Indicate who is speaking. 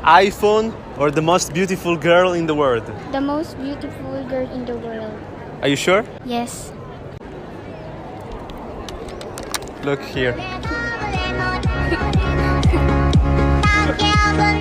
Speaker 1: iPhone or the most beautiful girl in the world?
Speaker 2: The most beautiful girl in the world.
Speaker 1: Are you sure?
Speaker 2: Yes.
Speaker 1: Look here.